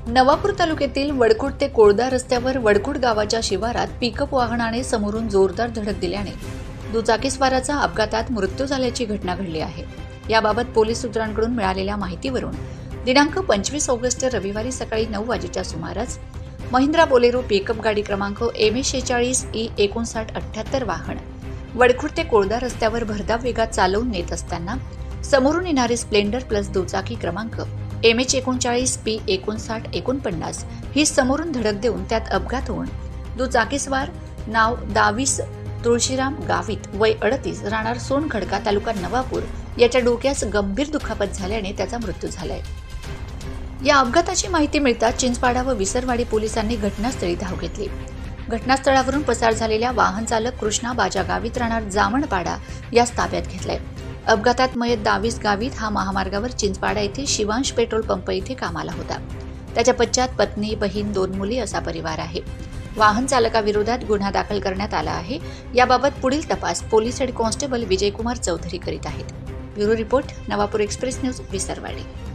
नवापूर तालुक्यातील वडकुट ते कोळदा रस्त्यावर वडकुट गावाच्या शिवारात पिकअप वाहनाने समोरून जोरदार धडक दिल्याने दुचाकीस्वाराचा अपघातात मृत्यू झाल्याची घटना घडली आहे। याबाबत पोलीस सूत्रांकडून मिळालेल्या माहितीवरून दिनांक 25 ऑगस्ट रविवारी सकाळी 9 वाजेच्या सुमारास महिंद्रा बोलेरो पिकअप गाडी क्रमांक MH46E5978 वाहन वडकुट ते कोळदा रस्त्यावर भरधाव वेगात चालवून नेत असताना समोरून येणारी स्प्लेंडर प्लस दुचाकी क्रमांक MH39P5949 ही समोरून धडक देऊन त्यात अपघात होऊन दुचाकीस्वार नाव दावीस तुळशीराम गावित वय 38 राहणार सोनखडका तालुका नवापूर याच्या डोक्यास गंभीर दुखापत झाल्याने त्याचा मृत्यू झालाय। या अपघाताची माहिती मिळताच चिंचपाडा व विसरवाडी पोलिसांनी घटनास्थळी धाव घेतली। घटनास्थळावरून पसार झालेल्या वाहन चालक कृष्णा बाजा गावित राहणार जामणपाडा यास ताब्यात घेतलाय। अपघातात मयत दावीस गावित हा महामार्गावर चिंचपाडा येथे शिवांश पेट्रोल पंप येथे कामाला होता। त्याच्या पश्चात पत्नी, बहीण, 2 मुली असा परिवार आहे। वाहन चालकाविरोधात गुन्हा दाखल करण्यात आला आहे। याबाबत पुढील तपास police head constable Vijaykumar Chaudhari करीत आहेत। Bureau report, Navapur express news, Visarwadi.